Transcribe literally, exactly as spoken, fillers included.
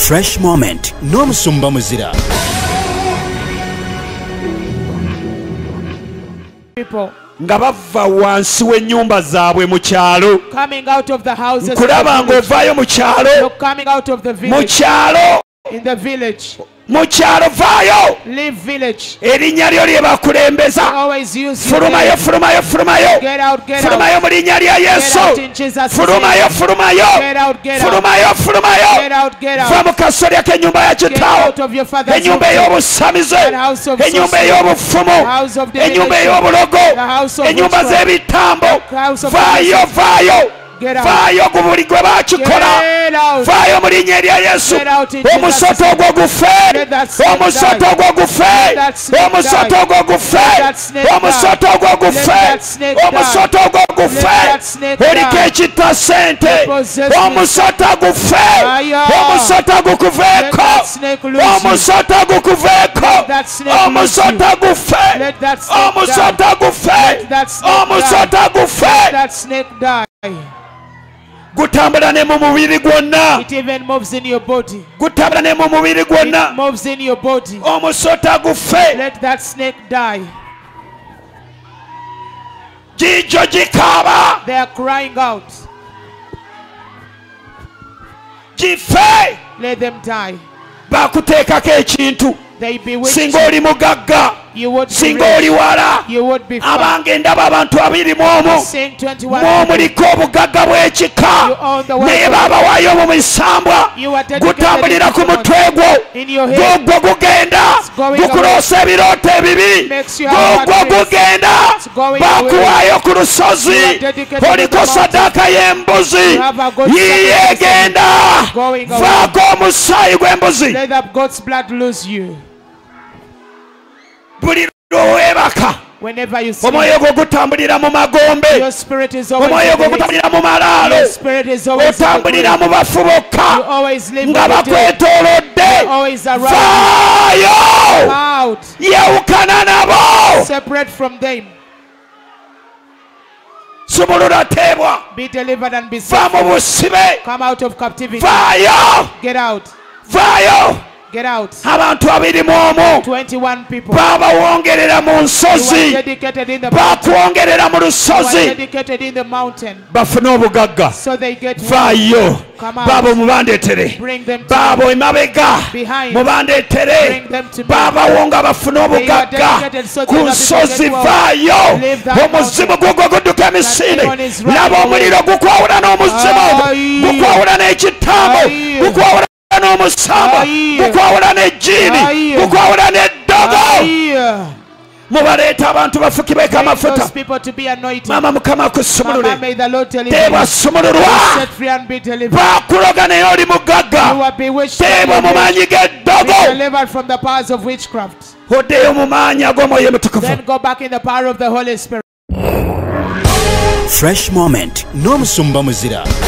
Fresh moment n'omusumba muzira. People nga bava wansi w'ennyumba zaabwe mu kyalo. coming out of the houses. Kulaba ng'ovaayo mu kyalo. You're coming out of the Mu village. kyalo. In the village. Mu kyalo vaayo. Leave village. Erinnya lyo lye bakulembeza. Always use your Fulumayo, name. fulumayo, fulumayo. Get out, get Fulumayo out. mu linnya lya Get Yesu. out in Jesus' Fulumayo, name. fulumayo. Get out, get out. Fulumayo, fulumayo. Get out, get Va out. mu kasolya k'ennyumba ya Get kitaawo. out of your father's Ennyumba house. ey'obusamize. That house of Ennyumba sorcery. ey'obufumu. House of Ennyumba divination. ey'obulogo. The house of Ennyumba witchcraft. z'ebitambo. House of Vaayo, vaayo. Get out. Vaayo ku buli gwe baakikola. Get out. Vaayo mu linnya erya Yesu. Get out in Jesus' Omusoto name. ogwo gufe. Let that snake Omusoto die. ogwo gufe. Let that snake Omusoto die. ogwo gufe. Let that snake Omusoto die. ogwo Let gufe. that snake die. Omusoto ogwo gufe. Let that snake Oliko die. ekitta ssente. Possess me. Omusoto gufe. Fire. Omusoto Let gukuveeko. that snake lose you. Omusoto gukuveeko. Let that snake lose Omusoto you. gufe. Let that snake Omusoto die. gufe. Let that snake Omusoto die. gufe. Let that snake die. Gutambula ne mu mubiri gwonna. It even moves in your body. Gutambula ne mu mubiri It gwonna. moves in your body. Omusota gufe. Let that snake die. Gijo gikaaba. They are crying out. Gife. Let them die. Bakuteekako ekintu. They bewitch Singa you. oli mugagga. You would be Singa oli rich. wala. You would be fat. Abange ndaba abantu abiri mu omu. Saying twenty-one. Mw'omuliko obugagga bw'ekika. You own the Naye wealth. baabawaayo mu misambwa. You are dedicated Gutambulira ku to God. mutwe gwo. In your head. Gugwo gugenda. It's going Gukuloosa ebirooto ebibi. Makes you have Gugwo bad dreams. gugenda. It's going Bakuwaayo ku You lusozi. are dedicated to Oliko the mountain. sadaaka y'embuzi. You have a goat Yiye sacrifice. egenda. Going away. Vaako omusaayi gw'embuzi. Let that God's blood lose you. Buli lw'owebaka. Whenever you sleep, Omwoyo gwo gutambulira mu magombe. your spirit is always Omwoyo in gwo the gutambulira mu Your malaalo. spirit is always in the Otambulira mu grave. bafu You bokka. always live Nga with the dead. bakwetoolodde. Always around. Vaayo. Out. Yewukana nabo. Separate from them. Sumulula teebwa. Be delivered and be set Va mu free. busibe. Come out of captivity. Vaayo. Get out. Vaayo. Get out. Abantu abiri mu omu. twenty-one people. Baabawongerera mu You are nsozi. dedicated in the mountain. Bakwongerera mu You are lusozi. dedicated in the mountain. Bafune obugagga. So they get Vaayo. Come out. Baabo mubandeetere. Bring them to Baabo me. emabega. Behind. Mubandeetere. Bring them to me. Baabawo nga bafune They are obugagga. dedicated so Ku that nsozi people get vaayo. Leave that Omuzimu gugwo gudduka emisinde. demon is running Laba omuliro gukwawula n'omuzimu. Aye. Gukwawula n'ekitambo. Aye. Gukwawula n'omusamba. Aye. Gukwawula n'ejjiini. Aye. Gukwawula n'eddogo. Aye. Mubaleeta abantu bafukibweko Bring amafuta. those people to be anointed. Maama Mukama Mama, akusumulule. may the Lord deliver Teebwa you. sumululwa. Set free and be delivered. Baakuloga naye oli You mugagga. are bewitched. Teebwa mu and maanyi be g'eddogo. delivered from the powers of witchcraft. Oddeyo mu maanyi ag'omwoyo mutukuvu. Then go back in the power of the Holy Spirit. Fresh moment n'omusumba muzira.